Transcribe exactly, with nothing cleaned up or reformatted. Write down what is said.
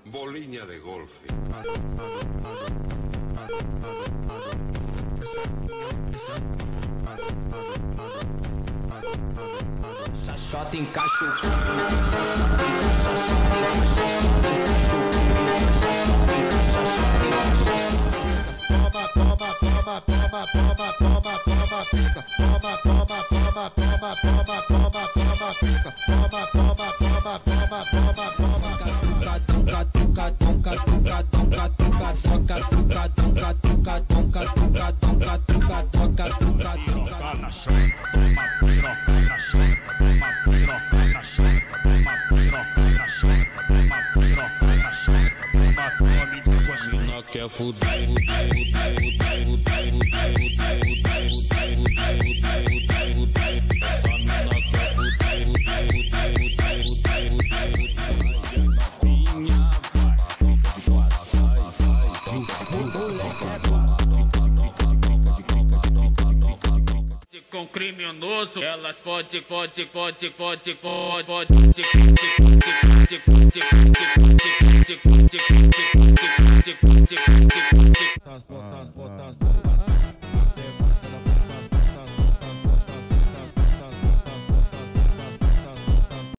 bolinha de golfe. Xaxota encaixa o xaxota encaixa, xaxota encaixa, xaxota encaixa, xaxota encaixa. Toma, toma, toma, toma, toma, toma, toma, fica. Toma, toma, toma, toma, toma, toma, toma, fica. Toma, toma, toma, toma, toma, toma. Tuca, tuca, tuca, tuca, tuca, tuca, soca, tuca, tuca, tuca, tuca, tuca, tuca, tuca, tuca, tuca, piroca na chão, toma piroca na chão, toma piroca na chão, toma piroca na chão, toma piroca na chão, toma come de fome. Não quer fuder, fuder, fuder, fuder, fuder, fuder, fuder, fuder, fuder, fuder. Essa mina quer fuder, fuder, fuder, fuder, fuder, fuder. Novinha vai, fica de quatro, vai, vai. O moleque é quatro, com criminoso, elas pode, pode, pode, pode, pode, pode, pode, pode, pode, pode, pode, pode, pode, pode, pode, pode,